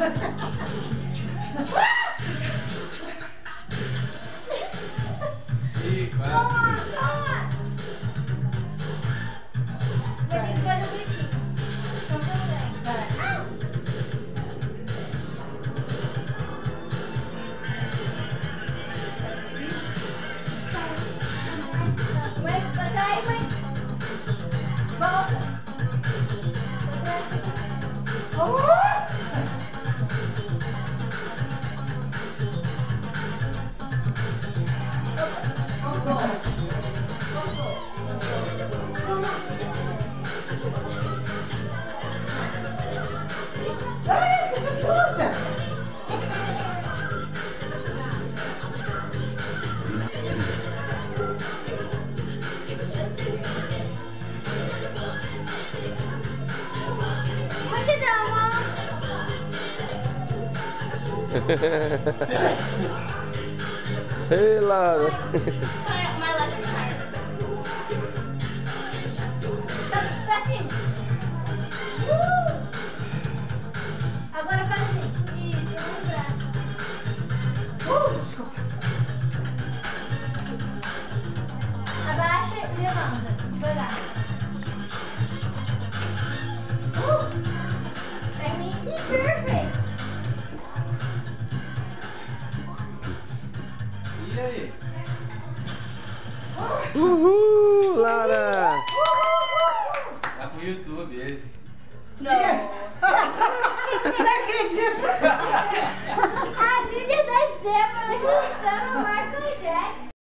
Ih, quase. Vai ter que fazer bonitinho. Então também. Mãe, vai cair, mãe. Volta. Ei, Laura. My left side. Pra cima. Agora faz assim. Isso, um braço. Desculpa. Abaixa e levanta. Devagar. Perfect. E aí? Uhul, Lara! Tá pro YouTube esse. Não. Não acredito! A líder das débora.